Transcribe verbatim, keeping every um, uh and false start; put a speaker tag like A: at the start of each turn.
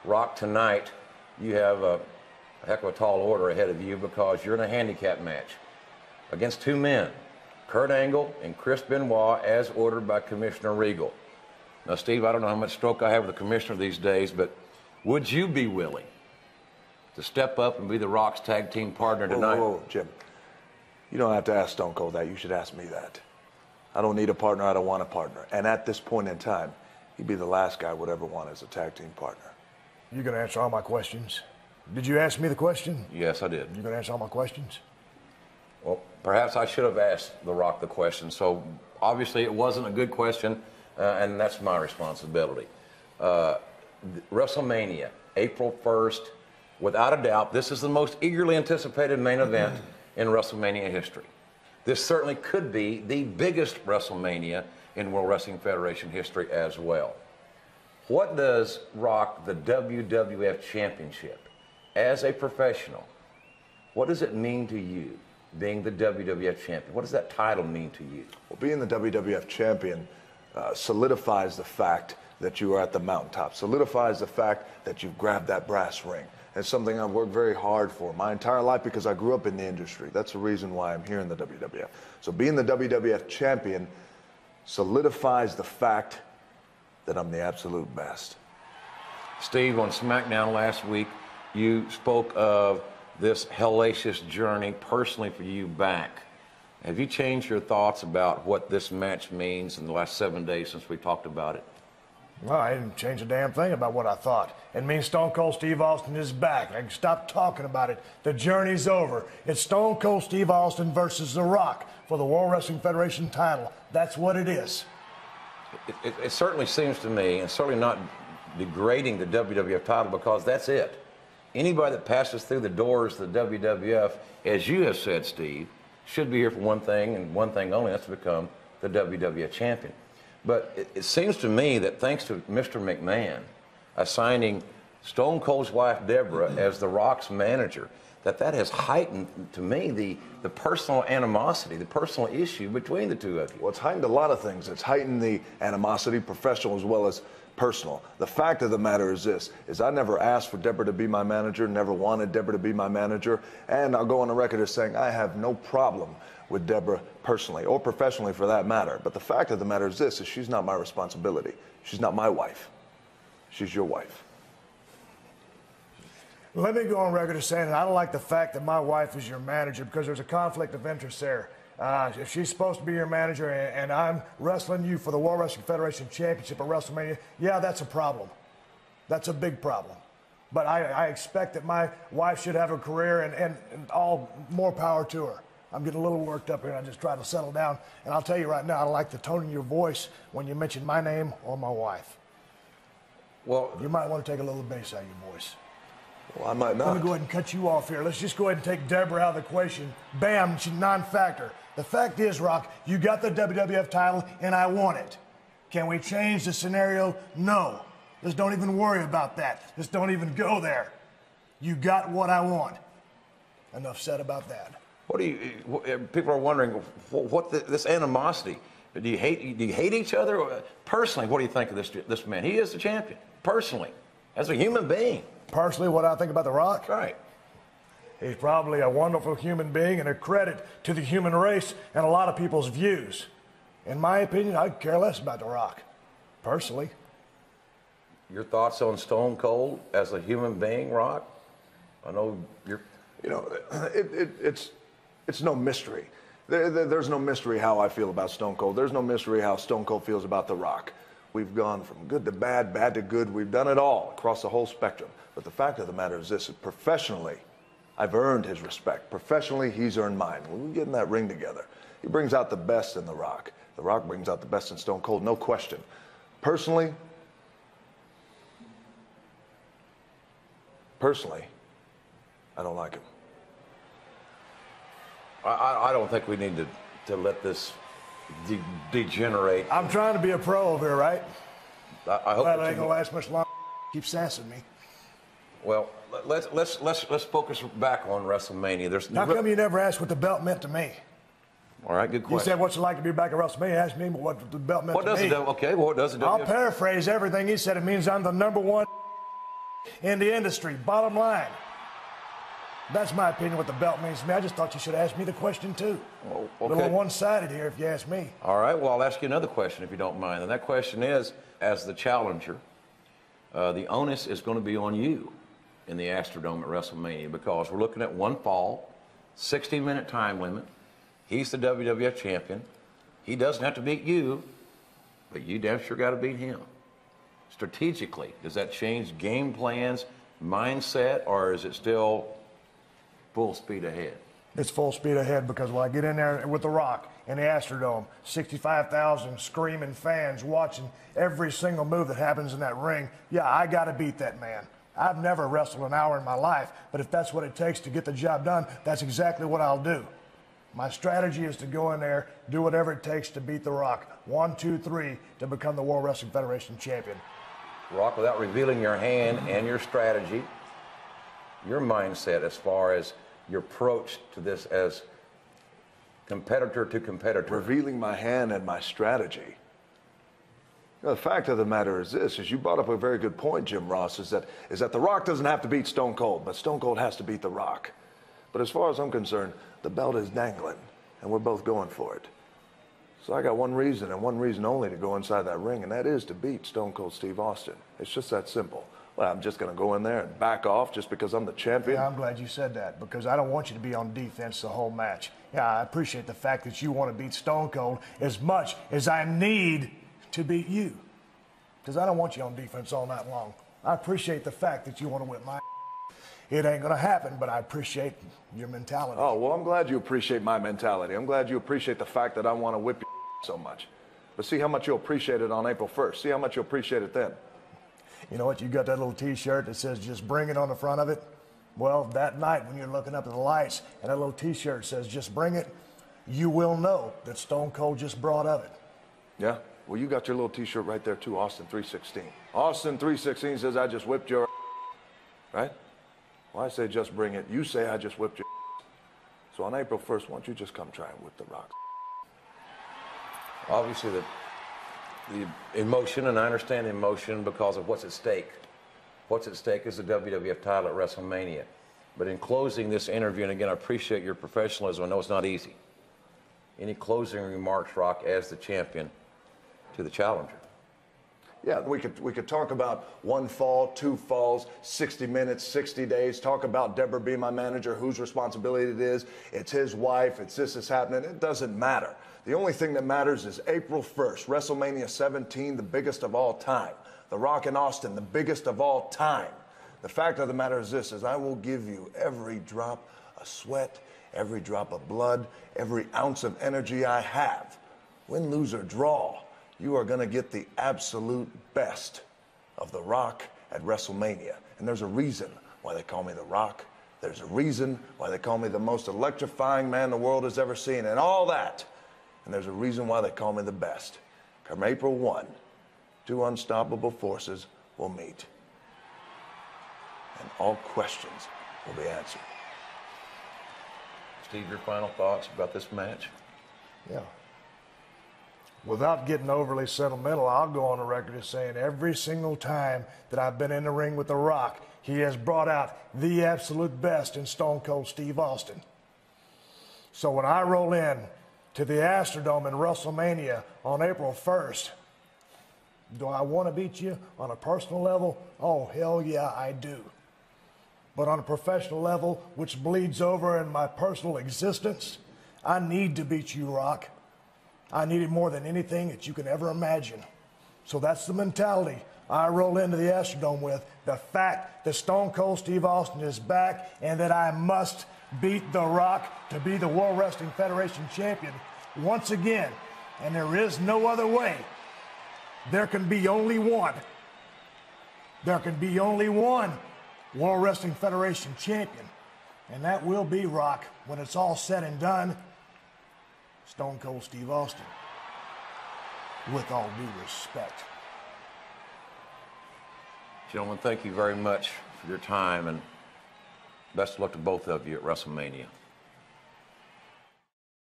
A: Rock, tonight you have a heck of a tall order ahead of you because you're in a handicap match against two men, Kurt Angle and Chris Benoit, as ordered by Commissioner Regal. Now, Steve, I don't know how much stroke I have with the commissioner these days, but would you be willing to step up and be the Rock's tag team partner tonight?
B: Whoa, whoa, whoa, Jim. You don't have to ask Stone Cold that. You should ask me that. I don't need a partner. I don't want a partner. And at this point in time, he'd be the last guy I would ever want as a tag team partner.
C: You're going to answer all my questions? Did you ask me the question?
A: Yes, I did.
C: You're going to answer all my questions?
A: Well, perhaps I should have asked The Rock the question. So obviously it wasn't a good question, uh, and that's my responsibility. Uh, WrestleMania, April first, without a doubt, this is the most eagerly anticipated main event in WrestleMania history. This certainly could be the biggest WrestleMania in World Wrestling Federation history as well. What does Rock, the W W F Championship, as a professional, what does it mean to you, being the W W F Champion? What does that title mean to you?
B: Well, being the W W F Champion uh, solidifies the fact that you are at the mountaintop, solidifies the fact that you've grabbed that brass ring. It's something I've worked very hard for my entire life because I grew up in the industry. That's the reason why I'm here in the W W F. So being the W W F Champion solidifies the fact that I'm the absolute best.
A: Steve, on SmackDown last week, you spoke of this hellacious journey personally for you back. Have you changed your thoughts about what this match means in the last seven days since we talked about it?
C: Well, I didn't change a damn thing about what I thought. It means Stone Cold Steve Austin is back. I can stop talking about it. The journey's over. It's Stone Cold Steve Austin versus The Rock for the World Wrestling Federation title. That's what it is.
A: It, it, it certainly seems to me, and certainly not degrading the W W F title, because that's it. Anybody that passes through the doors of the W W F, as you have said, Steve, should be here for one thing and one thing only, that's to become the W W F champion. But it, it seems to me that thanks to Mister McMahon assigning Stone Cold's wife, Deborah, as The Rock's manager, that that has heightened, to me, the, the personal animosity, the personal issue between the two of you.
B: Well, it's heightened a lot of things. It's heightened the animosity, professional as well as personal. The fact of the matter is this, is I never asked for Deborah to be my manager, never wanted Deborah to be my manager, and I'll go on the record as saying I have no problem with Deborah personally, or professionally for that matter. But the fact of the matter is this, is she's not my responsibility. She's not my wife. She's your wife.
C: Let me go on record as saying that I don't like the fact that my wife is your manager because there's a conflict of interest there. Uh, if she's supposed to be your manager and, and I'm wrestling you for the World Wrestling Federation Championship at WrestleMania, yeah, that's a problem. That's a big problem. But I, I expect that my wife should have a career, and, and, and all more power to her. I'm getting a little worked up here, and I just try to settle down. And I'll tell you right now, I don't like the tone in your voice when you mention my name or my wife.
A: Well,
C: you might want to take a little bass out of your voice.
B: Well, I might not.
C: Let me go ahead and cut you off here. Let's just go ahead and take Deborah out of the equation. Bam, she's non-factor. The fact is, Rock, you got the W W F title, and I want it. Can we change the scenario? No. Just don't even worry about that. Just don't even go there. You got what I want. Enough said about that.
A: What do you? People are wondering what the, this animosity. Do you hate? Do you hate each other personally? What do you think of this this man? He is the champion. Personally, as a human being.
C: Personally, what I think about The Rock?
A: Right.
C: He's probably a wonderful human being and a credit to the human race and a lot of people's views. In my opinion, I care less about The Rock, personally.
A: Your thoughts on Stone Cold as a human being, Rock? I know you're...
B: You know, it, it, it's, it's no mystery. There, there, there's no mystery how I feel about Stone Cold. There's no mystery how Stone Cold feels about The Rock. We've gone from good to bad, bad to good. We've done it all across the whole spectrum. But the fact of the matter is this, professionally, I've earned his respect. Professionally, he's earned mine. When we get in that ring together, he brings out the best in The Rock. The Rock brings out the best in Stone Cold, no question. Personally, personally, I don't like him.
A: I, I don't think we need to, to let this de degenerate.
C: I'm trying to be a pro over here, right?
A: I, I hope
C: that
A: that
C: ain't gonna last much longer. Keep sassing me.
A: Well, let's let's let's let's focus back on WrestleMania. There's
C: How come you never asked what the belt meant to me?
A: All right, good question.
C: You said what's it like to be back at WrestleMania. Ask me what the belt meant
A: what
C: to
A: does
C: me.
A: It do? Okay, well, what does it do?
C: I'll paraphrase everything he said. It means I'm the number one in the industry. Bottom line. That's my opinion what the belt means to me. I just thought you should ask me the question, too.
A: Oh,
C: A
A: okay.
C: little one-sided here, if you ask me.
A: All right, well, I'll ask you another question if you don't mind. And that question is, as the challenger, uh, the onus is going to be on you in the Astrodome at WrestleMania because we're looking at one fall, sixty minute time limit. He's the W W F champion. He doesn't have to beat you, but you damn sure got to beat him. Strategically, does that change game plans, mindset, or is it still full speed ahead?
C: It's full speed ahead because when I get in there with The Rock in the Astrodome, sixty-five thousand screaming fans watching every single move that happens in that ring, yeah, I got to beat that man. I've never wrestled an hour in my life, but if that's what it takes to get the job done, that's exactly what I'll do. My strategy is to go in there, do whatever it takes to beat The Rock. One, two, three, to become the World Wrestling Federation champion.
A: Rock, without revealing your hand and your strategy, your mindset as far as your approach to this as competitor to competitor.
B: Revealing my hand and my strategy. You know, the fact of the matter is this, is you brought up a very good point, Jim Ross, is that, is that The Rock doesn't have to beat Stone Cold, but Stone Cold has to beat The Rock. But as far as I'm concerned, the belt is dangling, and we're both going for it. So I got one reason, and one reason only, to go inside that ring, and that is to beat Stone Cold Steve Austin. It's just that simple. Well, I'm just going to go in there and back off just because I'm the champion?
C: Yeah, I'm glad you said that because I don't want you to be on defense the whole match. Yeah, I appreciate the fact that you want to beat Stone Cold as much as I need to beat you because I don't want you on defense all night long. I appreciate the fact that you want to whip my It ain't going to happen, but I appreciate your mentality.
B: Oh, well, I'm glad you appreciate my mentality. I'm glad you appreciate the fact that I want to whip you so much. But see how much you'll appreciate it on April first. See how much you'll appreciate it then.
C: You know what? You got that little T-shirt that says "Just Bring It" on the front of it. Well, that night when you're looking up at the lights and that little T-shirt says "Just Bring It," you will know that Stone Cold just brought of it.
B: Yeah? Well, you got your little T-shirt right there too, Austin three sixteen. Austin three sixteen says I just whipped your right? Well, I say just bring it. You say I just whipped your So on April first, why don't you just come try and whip The Rock?
A: Obviously, the, the emotion, and I understand the emotion because of what's at stake. What's at stake is the W W F title at WrestleMania. But in closing this interview, and again, I appreciate your professionalism. I know it's not easy. Any closing remarks, Rock, as the champion to the challenger?
B: Yeah, we could we could talk about one fall, two falls, sixty minutes, sixty days. Talk about Deborah being my manager, whose responsibility it is. It's his wife. It's this is happening. It doesn't matter. The only thing that matters is April first, WrestleMania seventeen, the biggest of all time. The Rock in Austin, the biggest of all time. The fact of the matter is this: is I will give you every drop of sweat, every drop of blood, every ounce of energy I have. Win, lose, or draw, you are going to get the absolute best of The Rock at WrestleMania. And there's a reason why they call me The Rock. There's a reason why they call me the most electrifying man the world has ever seen, and all that. And there's a reason why they call me the best. Come April first, two unstoppable forces will meet. And all questions will be answered.
A: Steve, your final thoughts about this match?
C: Yeah. Without getting overly sentimental, I'll go on the record as saying every single time that I've been in the ring with The Rock, he has brought out the absolute best in Stone Cold Steve Austin. So when I roll in to the Astrodome in WrestleMania on April first, do I want to beat you on a personal level? Oh, hell yeah, I do. But on a professional level, which bleeds over in my personal existence, I need to beat you, Rock. I need it more than anything that you can ever imagine. So that's the mentality I roll into the Astrodome with. The fact that Stone Cold Steve Austin is back and that I must beat The Rock to be the World Wrestling Federation champion once again. And there is no other way. There can be only one. There can be only one World Wrestling Federation champion. And that will be, Rock, when it's all said and done, Stone Cold Steve Austin, with all due respect.
A: Gentlemen, thank you very much for your time, and best of luck to both of you at WrestleMania.